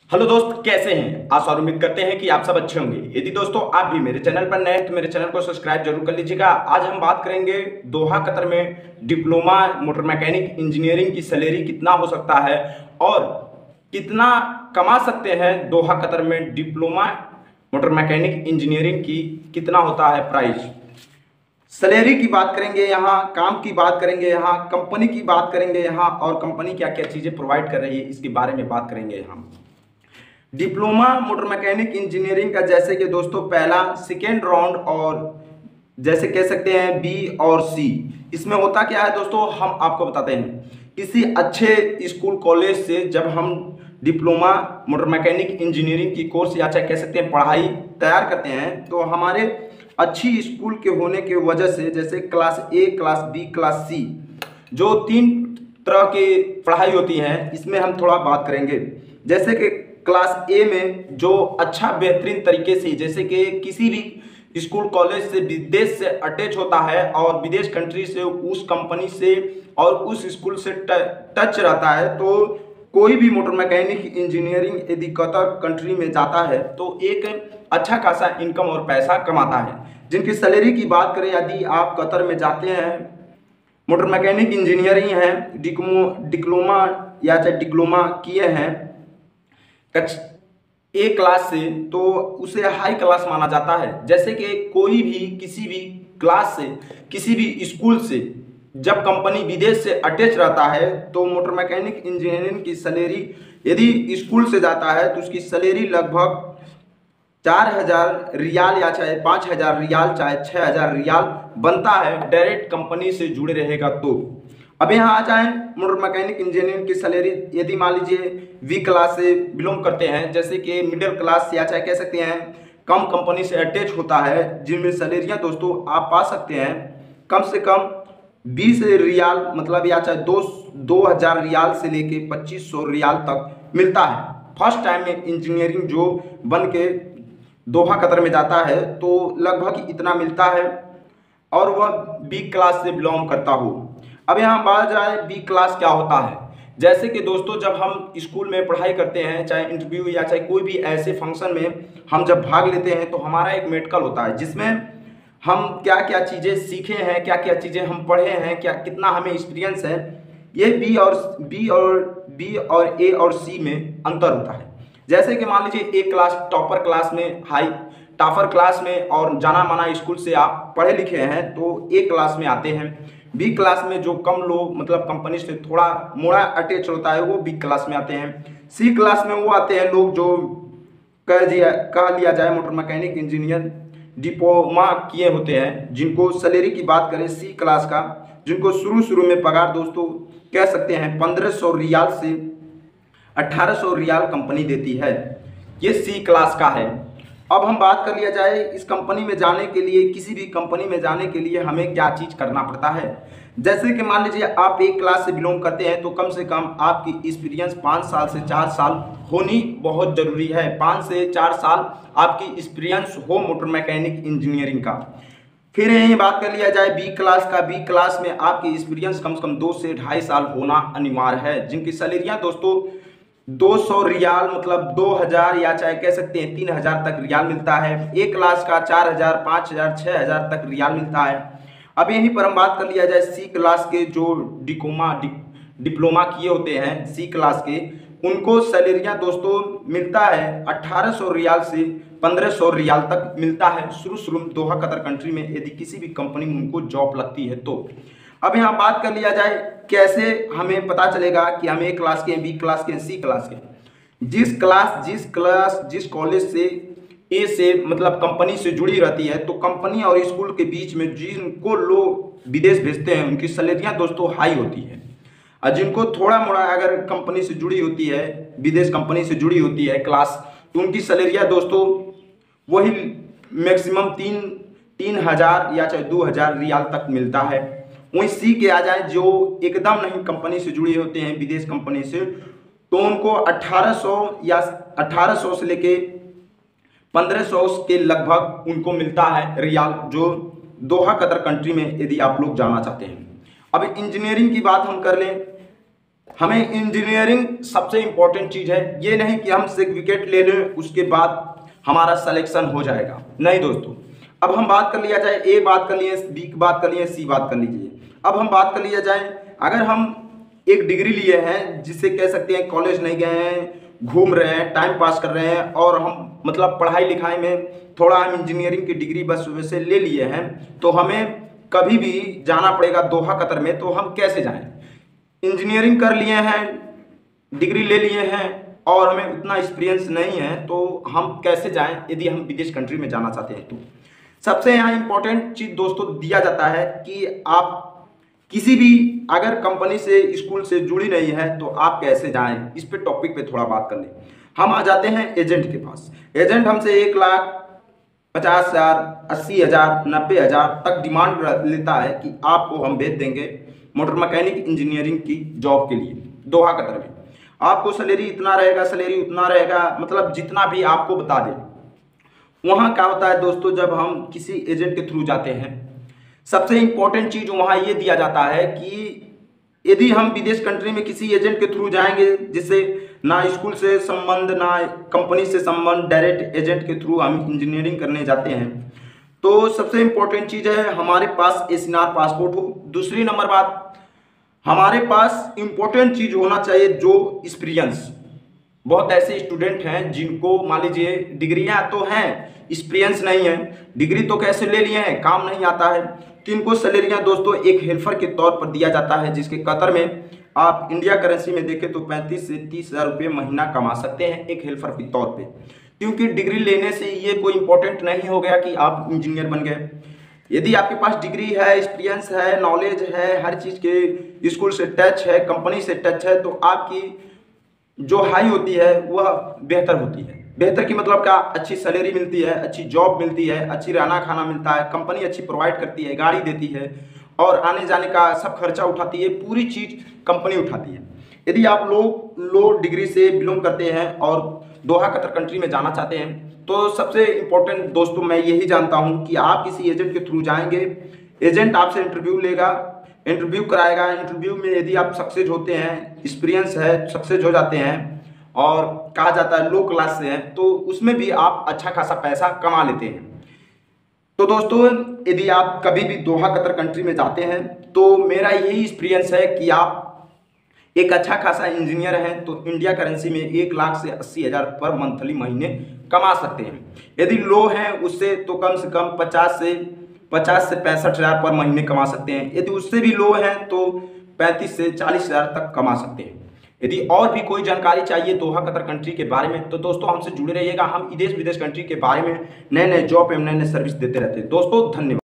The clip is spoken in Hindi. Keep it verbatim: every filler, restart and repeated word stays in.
हेलो दोस्त, कैसे हैं? आशा और उम्मीद करते हैं कि आप सब अच्छे होंगे। यदि दोस्तों आप भी मेरे चैनल पर नए हैं तो मेरे चैनल को सब्सक्राइब जरूर कर लीजिएगा। आज हम बात करेंगे दोहा कतर में डिप्लोमा मोटर मैकेनिक इंजीनियरिंग की सैलरी कितना हो सकता है और कितना कमा सकते हैं। दोहा कतर में डिप्लोमा मोटर मैकेनिक इंजीनियरिंग की कितना होता है प्राइस। सैलरी की बात करेंगे यहाँ, काम की बात करेंगे यहाँ, कंपनी की बात करेंगे यहाँ और कंपनी क्या क्या चीज़ें प्रोवाइड कर रही है इसके बारे में बात करेंगे यहाँ। डिप्लोमा मोटर मैकेनिक इंजीनियरिंग का जैसे कि दोस्तों पहला सेकेंड राउंड और जैसे कह सकते हैं बी और सी, इसमें होता क्या है दोस्तों, हम आपको बताते हैं। किसी अच्छे स्कूल कॉलेज से जब हम डिप्लोमा मोटर मैकेनिक इंजीनियरिंग की कोर्स या चाहे कह सकते हैं पढ़ाई तैयार करते हैं तो हमारे अच्छी स्कूल के होने की वजह से जैसे class A, class B, class C, जो तीन तरह की पढ़ाई होती हैं इसमें हम थोड़ा बात करेंगे। जैसे कि क्लास ए में जो अच्छा बेहतरीन तरीके से जैसे कि किसी भी स्कूल कॉलेज से विदेश से अटैच होता है और विदेश कंट्री से उस कंपनी से और उस स्कूल से टच रहता है, तो कोई भी मोटर मैकेनिक इंजीनियरिंग यदि कतर कंट्री में जाता है तो एक अच्छा खासा इनकम और पैसा कमाता है। जिनकी सैलरी की बात करें, यदि आप कतर में जाते हैं, मोटर मैकेनिक इंजीनियरिंग है, डिप्लोमा या चाहे डिप्लोमा किए हैं ए क्लास से, तो उसे हाई क्लास माना जाता है। जैसे कि कोई भी किसी भी क्लास से किसी भी स्कूल से जब कंपनी विदेश से अटैच रहता है तो मोटर मैकेनिक इंजीनियरिंग की सैलरी यदि स्कूल से जाता है तो उसकी सैलरी लगभग चार हजार रियाल या चाहे पाँच हजार रियाल चाहे छः हजार रियाल बनता है, डायरेक्ट कंपनी से जुड़े रहेगा। तो अब यहाँ आ जाएं, मोटर मैकेनिक इंजीनियरिंग की सैलरी यदि मान लीजिए वी क्लास से बिलोंग करते हैं, जैसे कि मिडिल क्लास या चाहे कह सकते हैं कम कंपनी से अटैच होता है, जिनमें सैलरियाँ दोस्तों आप पा सकते हैं कम से कम बीस रियाल मतलब या चाहे दो दो हज़ार रियाल से लेके पच्चीस सौ रियाल तक मिलता है। फर्स्ट टाइम में इंजीनियरिंग जो बन के दोहा कतर में जाता है तो लगभग इतना मिलता है और वह बी क्लास से बिलोंग करता हो। अब यहाँ बात जाए बी क्लास क्या होता है। जैसे कि दोस्तों जब हम स्कूल में पढ़ाई करते हैं, चाहे इंटरव्यू या चाहे कोई भी ऐसे फंक्शन में हम जब भाग लेते हैं तो हमारा एक मेडिकल होता है जिसमें हम क्या क्या चीज़ें सीखे हैं, क्या क्या चीज़ें हम पढ़े हैं, क्या कितना हमें एक्सपीरियंस है, ये बी और बी और बी और ए और सी में अंतर होता है। जैसे कि मान लीजिए ए क्लास टॉपर क्लास में, हाई टॉपर क्लास में और जाना माना स्कूल से आप पढ़े लिखे हैं तो ए क्लास में आते हैं। बी क्लास में जो कम लोग मतलब कंपनी से थोड़ा मोड़ा अटैच होता है वो बी क्लास में आते हैं। सी क्लास में वो आते हैं लोग जो कह दिया कह लिया जाए मोटर मैकेनिक इंजीनियर डिप्लोमा किए होते हैं, जिनको सैलरी की बात करें सी क्लास का, जिनको शुरू शुरू में पगार दोस्तों कह सकते हैं पंद्रह सौ रियाल से अठारह सौ रियाल कंपनी देती है। ये सी क्लास का है। अब हम बात कर लिया जाए इस कंपनी में जाने के लिए, किसी भी कंपनी में जाने के लिए हमें क्या चीज़ करना पड़ता है। जैसे कि मान लीजिए आप एक क्लास से बिलोंग करते हैं तो कम से कम आपकी एक्सपीरियंस पाँच साल से चार साल होनी बहुत ज़रूरी है। पाँच से चार साल आपकी एक्सपीरियंस हो मोटर मैकेनिक इंजीनियरिंग का। फिर यही बात कर लिया जाए बी क्लास का। बी क्लास में आपकी एक्सपीरियंस कम से कम दो से ढाई साल होना अनिवार्य है, जिनकी सैलरियाँ दोस्तों दो सौ रियाल मतलब दो हज़ार या चाहे कह सकते हैं तीन हज़ार तक रियाल मिलता है। ए क्लास का चार हज़ार, पाँच हज़ार, छः हज़ार तक रियाल मिलता है। अब यहीं पर हम बात कर लिया जाए सी क्लास के जो डिप्लोमा डि, डिप्लोमा किए होते हैं सी क्लास के, उनको सैलरियाँ दोस्तों मिलता है अट्ठारह सौ रियाल से पंद्रह सौ रियाल तक मिलता है शुरू शुरू में दोहा कतर कंट्री में यदि किसी भी कंपनी में उनको जॉब लगती है तो। अब यहाँ बात कर लिया जाए कैसे हमें पता चलेगा कि हम ए क्लास के, बी क्लास के, सी क्लास के। जिस क्लास जिस क्लास जिस कॉलेज से ए से मतलब कंपनी से जुड़ी रहती है तो कंपनी और स्कूल के बीच में जिनको लोग विदेश भेजते हैं उनकी सैलरियाँ दोस्तों हाई होती है, और जिनको थोड़ा मोड़ा अगर कंपनी से जुड़ी होती है, विदेश कंपनी से जुड़ी होती है क्लास, तो उनकी सैलरियाँ दोस्तों वही मैक्सिमम तीन तीन हज़ार या चाहे दो हज़ार रियाल तक मिलता है। वहीं सी के आ जाए जो एकदम नहीं कंपनी से जुड़े होते हैं विदेश कंपनी से, तो उनको अठारह सौ या अठारह सौ से लेके पंद्रह सौ के लगभग उनको मिलता है रियाल, जो दोहा कतर कंट्री में यदि आप लोग जाना चाहते हैं। अब इंजीनियरिंग की बात हम कर लें हमें इंजीनियरिंग सबसे इम्पोर्टेंट चीज़ है। ये नहीं कि हम सर्टिफिकेट ले लें उसके बाद हमारा सिलेक्शन हो जाएगा, नहीं दोस्तों। अब हम बात कर लिया जाए, ए बात कर लिए, बी की बात कर लिए, सी बात कर लीजिए। अब हम बात कर लिया जाए, अगर हम एक डिग्री लिए हैं जिससे कह सकते हैं कॉलेज नहीं गए हैं, घूम रहे हैं, टाइम पास कर रहे हैं, और हम मतलब पढ़ाई लिखाई में थोड़ा हम इंजीनियरिंग की डिग्री बस वैसे ले लिए हैं, तो हमें कभी भी जाना पड़ेगा दोहा कतर में, तो हम कैसे जाएं? इंजीनियरिंग कर लिए हैं, डिग्री ले लिए हैं और हमें उतना एक्सपीरियंस नहीं है, तो हम कैसे जाएं यदि हम विदेश कंट्री में जाना चाहते हैं? तो सबसे यहाँ इंपॉर्टेंट चीज़ दोस्तों दिया जाता है कि आप किसी भी अगर कंपनी से, स्कूल से जुड़ी नहीं है तो आप कैसे जाएं, इस पे टॉपिक पे थोड़ा बात कर लें। हम आ जाते हैं एजेंट के पास। एजेंट हमसे एक लाख पचास हज़ार अस्सी हज़ार नब्बे हज़ार तक डिमांड लेता है कि आपको हम भेज देंगे मोटर मैकेनिक इंजीनियरिंग की जॉब के लिए दोहा कतर में। आपको सैलरी इतना रहेगा, सैलरी उतना रहेगा, मतलब जितना भी आपको बता दें। वहाँ क्या होता है दोस्तों, जब हम किसी एजेंट के थ्रू जाते हैं, सबसे इंपॉर्टेंट चीज़ वहाँ ये दिया जाता है कि यदि हम विदेश कंट्री में किसी एजेंट के थ्रू जाएंगे जिससे ना स्कूल से संबंध ना कंपनी से संबंध, डायरेक्ट एजेंट के थ्रू हम इंजीनियरिंग करने जाते हैं, तो सबसे इंपॉर्टेंट चीज़ है हमारे पास एसएनआर पासपोर्ट हो। दूसरी नंबर बात, हमारे पास इंपॉर्टेंट चीज़ होना चाहिए जो एक्सपीरियंस। बहुत ऐसे स्टूडेंट हैं जिनको मान लीजिए डिग्रियां तो हैं, एक्सपीरियंस नहीं है, डिग्री तो कैसे ले लिए हैं, काम नहीं आता है, तो इनको सैलरियां दोस्तों एक हेल्पर के तौर पर दिया जाता है, जिसके कतर में आप इंडिया करेंसी में देखें तो पैंतीस से तीस हज़ार रुपये महीना कमा सकते हैं एक हेल्पर के तौर पे। क्योंकि डिग्री लेने से ये कोई इंपॉर्टेंट नहीं हो गया कि आप इंजीनियर बन गए। यदि आपके पास डिग्री है, एक्सपीरियंस है, नॉलेज है, हर चीज़ के स्कूल से टच है, कंपनी से टच है, तो आपकी जो हाई होती है वह बेहतर होती है। बेहतर की मतलब क्या, अच्छी सैलरी मिलती है, अच्छी जॉब मिलती है, अच्छी रहना खाना मिलता है, कंपनी अच्छी प्रोवाइड करती है, गाड़ी देती है और आने जाने का सब खर्चा उठाती है, पूरी चीज़ कंपनी उठाती है। यदि आप लोग लो डिग्री से बिलोंग करते हैं और दोहा कतर कंट्री में जाना चाहते हैं, तो सबसे इम्पोर्टेंट दोस्तों मैं यही जानता हूँ कि आप किसी एजेंट के थ्रू जाएंगे, एजेंट आपसे इंटरव्यू लेगा, इंटरव्यू कराएगा। इंटरव्यू में यदि आप सक्सेस होते हैं, एक्सपीरियंस है, सक्सेस हो जाते हैं और कहा जाता है लो क्लास से हैं, तो उसमें भी आप अच्छा खासा पैसा कमा लेते हैं। तो दोस्तों यदि आप कभी भी दोहा कतर कंट्री में जाते हैं तो मेरा यही एक्सपीरियंस है कि आप एक अच्छा खासा इंजीनियर हैं तो इंडिया करेंसी में एक लाख से अस्सी हज़ार पर मंथली महीने कमा सकते हैं। यदि लो हैं उससे तो कम से कम पचास से पचास से पैंसठ हज़ार पर महीने कमा सकते हैं। यदि उससे भी लो हैं तो पैंतीस से चालीस हज़ार तक कमा सकते हैं। यदि और भी कोई जानकारी चाहिए दोहा कतर कंट्री के बारे में तो दोस्तों हमसे जुड़े रहिएगा। हम देश विदेश कंट्री के बारे में नए नए जॉब एवं नए नए सर्विस देते रहते हैं। दोस्तों धन्यवाद।